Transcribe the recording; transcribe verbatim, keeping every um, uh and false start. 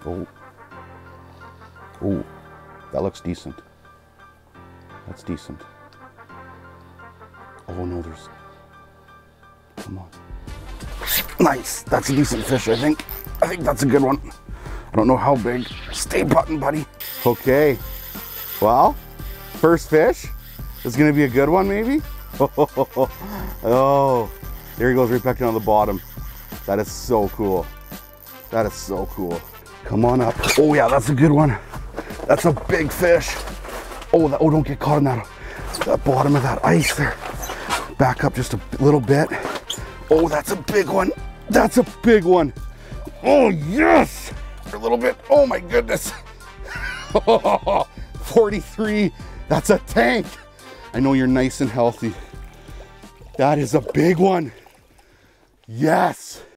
Oh. Oh, that looks decent. That's decent. Oh no, there's, come on. Nice, that's a decent fish, I think. I think that's a good one. I don't know how big. Stay putting, buddy. Okay, well, first fish is gonna be a good one, maybe? Oh, there he goes right back down to the bottom. That is so cool. That is so cool. Come on up. Oh yeah, that's a good one. That's a big fish. Oh, that, oh, don't get caught in that, that bottom of that ice there. Back up just a little bit. Oh, that's a big one. That's a big one. Oh, yes. A little bit. Oh, my goodness. forty-three. That's a tank. I know you're nice and healthy. That is a big one. Yes.